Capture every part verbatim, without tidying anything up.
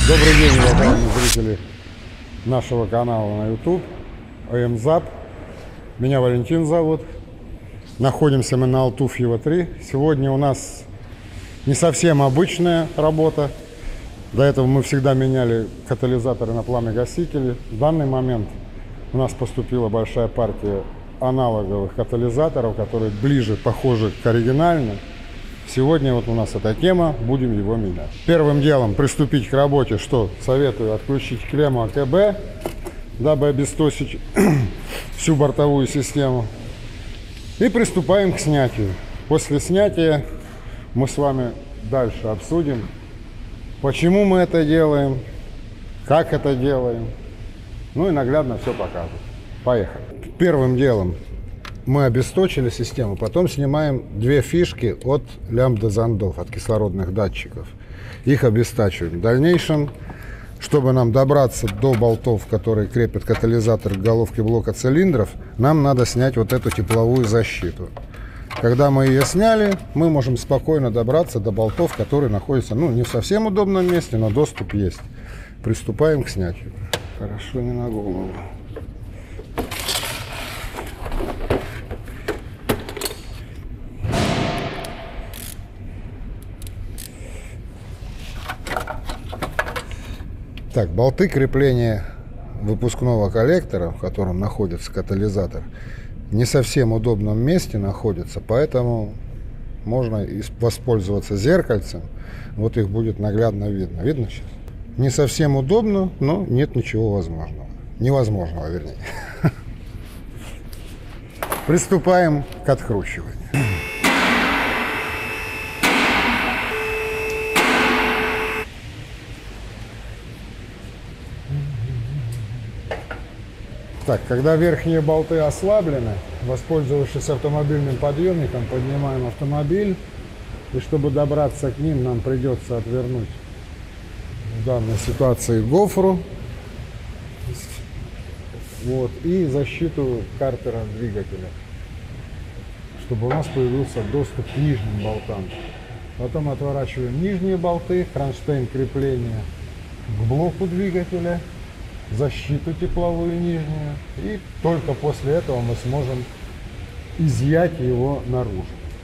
Добрый день, уважаемые зрители нашего канала на YouTube АМЗАП. Меня Валентин зовут. Находимся мы на Алтуфьева три. Сегодня у нас не совсем обычная работа. До этого мы всегда меняли катализаторы на пламя-гасители. В данный момент у нас поступила большая партия аналоговых катализаторов, которые ближе, похожи к оригинальным. Сегодня вот у нас эта тема, будем его менять. Первым делом приступить к работе, что советую отключить клемму АКБ, дабы обесточить всю бортовую систему. И приступаем к снятию. После снятия мы с вами дальше обсудим, почему мы это делаем, как это делаем, ну и наглядно все покажем. Поехали. Первым делом мы обесточили систему, потом снимаем две фишки от лямбда-зондов, от кислородных датчиков. Их обестачиваем. В дальнейшем, чтобы нам добраться до болтов, которые крепят катализатор к головке блока цилиндров, нам надо снять вот эту тепловую защиту. Когда мы ее сняли, мы можем спокойно добраться до болтов, которые находятся, ну, не в совсем удобном месте, но доступ есть. Приступаем к снятию. Хорошо, не на голову. Так, болты крепления выпускного коллектора, в котором находится катализатор, не совсем удобном месте находятся, поэтому можно воспользоваться зеркальцем. Вот их будет наглядно видно. Видно сейчас? Не совсем удобно, но нет ничего возможного. Невозможного, вернее. Приступаем к откручиванию. Так, когда верхние болты ослаблены, воспользовавшись автомобильным подъемником, поднимаем автомобиль. И чтобы добраться к ним, нам придется отвернуть в данной ситуации гофру. Вот, и защиту картера двигателя, чтобы у нас появился доступ к нижним болтам. Потом отворачиваем нижние болты, кронштейн крепления к блоку двигателя, защиту тепловую нижнюю, и только после этого мы сможем изъять его наружу.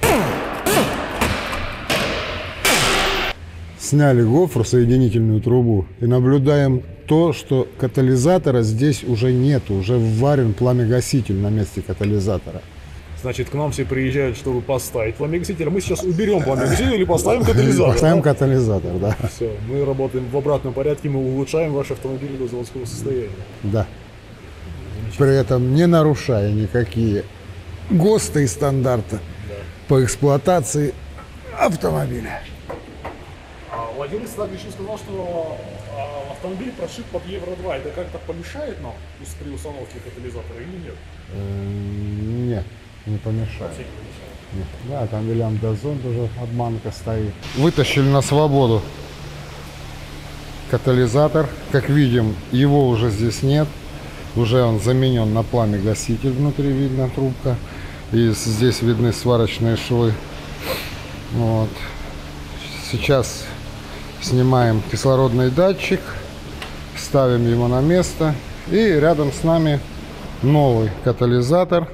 Сняли гофру, соединительную трубу, и наблюдаем то, что катализатора здесь уже нету, уже вварен пламя-гаситель на месте катализатора. Значит, к нам все приезжают, чтобы поставить пламя-гаситель. Мы сейчас уберем пламя-гаситель или поставим катализатор. Поставим да? катализатор, да. Все, мы работаем в обратном порядке, мы улучшаем ваш автомобиль до заводского состояния. Да. При этом не нарушая никакие ГОСТы и стандарты, да, по эксплуатации автомобиля. А владелец также еще сказал, что автомобиль прошит под евро два. Это как-то помешает нам при установке катализатора или нет? Нет. Не помешает. Нет. Да, там лямбда-зонд уже обманка стоит. Вытащили на свободу катализатор. Как видим, его уже здесь нет. Уже он заменен на пламя-гаситель. Внутри видно трубка. И здесь видны сварочные швы. Вот. Сейчас снимаем кислородный датчик. Ставим его на место. И рядом с нами новый катализатор.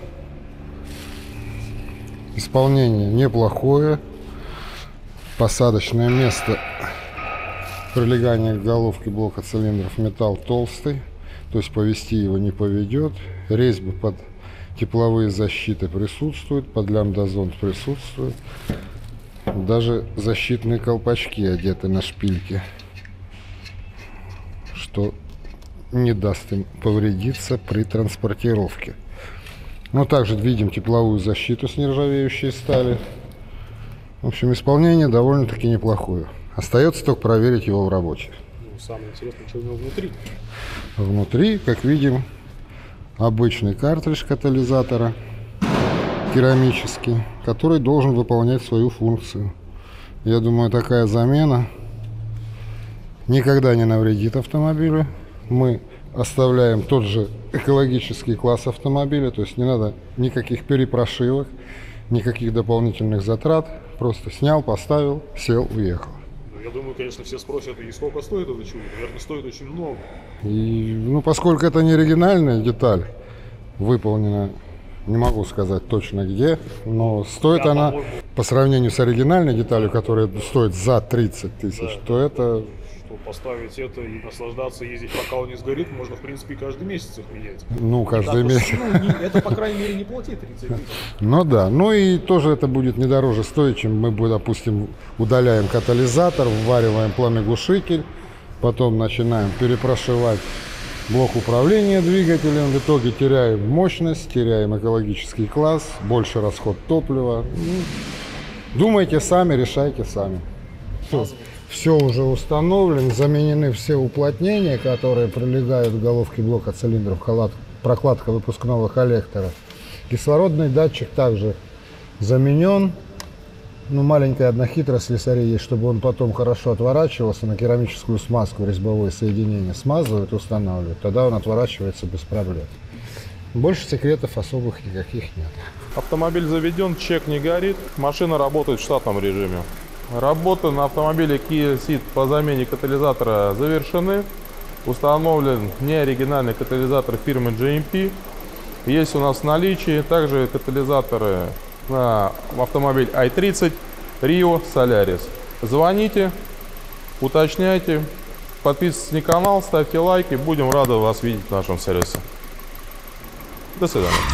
Исполнение неплохое. Посадочное место прилегания к головке блока цилиндров металл толстый, то есть повести его не поведет. Резьбы под тепловые защиты присутствуют, под лямбда-зонд присутствует. Даже защитные колпачки одеты на шпильки, что не даст им повредиться при транспортировке. Ну, также видим тепловую защиту с нержавеющей стали. В общем, исполнение довольно-таки неплохое. Остается только проверить его в работе. Ну, самое интересное, что у него внутри. Внутри, как видим, обычный картридж катализатора, керамический, который должен выполнять свою функцию. Я думаю, такая замена никогда не навредит автомобилю. Мы оставляем тот же экологический класс автомобиля, то есть не надо никаких перепрошивок, никаких дополнительных затрат. Просто снял, поставил, сел, уехал. Я думаю, конечно, все спросят, и сколько стоит это чудо? Наверное, стоит очень много. И, ну, поскольку это не оригинальная деталь, выполнена, не могу сказать точно где, но стоит Да, она по-моему. по сравнению с оригинальной деталью, которая стоит за тридцать тысяч, Да. то это, Что поставить это и наслаждаться, ездить, пока он не сгорит, можно, в принципе, каждый месяц их менять. ну, каждый Так уж, месяц. ну, не- это, по крайней мере, не плати тридцать тысяч. Ну да, ну и тоже это будет не дороже стоить, чем мы, бы, допустим, удаляем катализатор, ввариваем пламя-глушитель, потом начинаем перепрошивать блок управления двигателем, в итоге теряем мощность, теряем экологический класс, больше расход топлива. Ну, думайте сами, решайте сами. Все уже установлено, заменены все уплотнения, которые прилегают к головке блока цилиндров, прокладка выпускного коллектора. Кислородный датчик также заменен. Ну, маленькая одна хитрость слесарей есть, чтобы он потом хорошо отворачивался, на керамическую смазку резьбовое соединение смазывают, устанавливают. Тогда он отворачивается без проблем. Больше секретов особых никаких нет. Автомобиль заведен, чек не горит, машина работает в штатном режиме. Работы на автомобиле Kia Ceed по замене катализатора завершены. Установлен неоригинальный катализатор фирмы джей эм пи. Есть у нас в наличии также катализаторы на автомобиль ай тридцать, Rio, Solaris. Звоните, уточняйте, подписывайтесь на канал, ставьте лайки. Будем рады вас видеть в нашем сервисе. До свидания.